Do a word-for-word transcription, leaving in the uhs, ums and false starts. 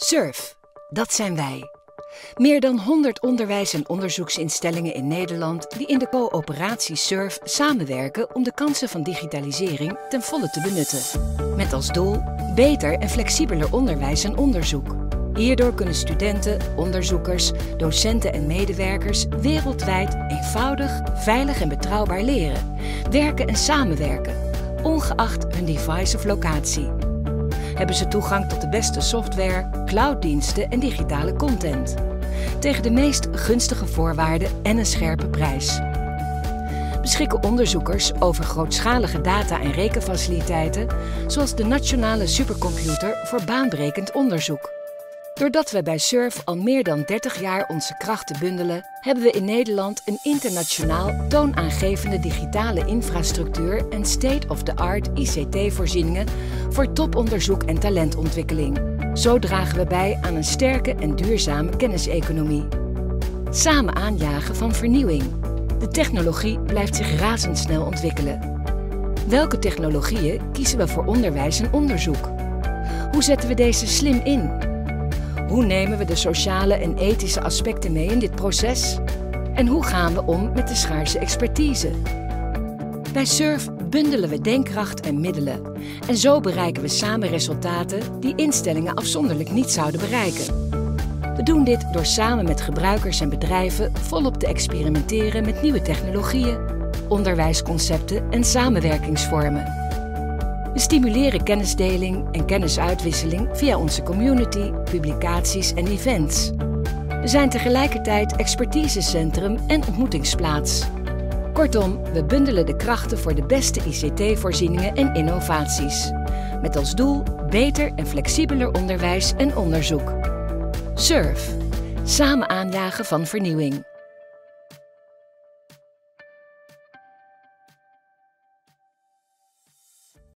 SURF, dat zijn wij. Meer dan honderd onderwijs- en onderzoeksinstellingen in Nederland die in de coöperatie SURF samenwerken om de kansen van digitalisering ten volle te benutten. Met als doel beter en flexibeler onderwijs en onderzoek. Hierdoor kunnen studenten, onderzoekers, docenten en medewerkers wereldwijd eenvoudig, veilig en betrouwbaar leren, werken en samenwerken, ongeacht hun device of locatie. Hebben ze toegang tot de beste software, clouddiensten en digitale content. Tegen de meest gunstige voorwaarden en een scherpe prijs. Beschikken onderzoekers over grootschalige data- en rekenfaciliteiten, zoals de Nationale Supercomputer voor baanbrekend onderzoek. Doordat we bij SURF al meer dan dertig jaar onze krachten bundelen, hebben we in Nederland een internationaal toonaangevende digitale infrastructuur en state-of-the-art I C T-voorzieningen voor toponderzoek en talentontwikkeling. Zo dragen we bij aan een sterke en duurzame kenniseconomie. Samen aanjagen van vernieuwing. De technologie blijft zich razendsnel ontwikkelen. Welke technologieën kiezen we voor onderwijs en onderzoek? Hoe zetten we deze slim in? Hoe nemen we de sociale en ethische aspecten mee in dit proces? En hoe gaan we om met de schaarse expertise? Bij SURF bundelen we denkkracht en middelen. En zo bereiken we samen resultaten die instellingen afzonderlijk niet zouden bereiken. We doen dit door samen met gebruikers en bedrijven volop te experimenteren met nieuwe technologieën, onderwijsconcepten en samenwerkingsvormen. We stimuleren kennisdeling en kennisuitwisseling via onze community, publicaties en events. We zijn tegelijkertijd expertisecentrum en ontmoetingsplaats. Kortom, we bundelen de krachten voor de beste I C T-voorzieningen en innovaties. Met als doel beter en flexibeler onderwijs en onderzoek. SURF, samen aanjagen van vernieuwing.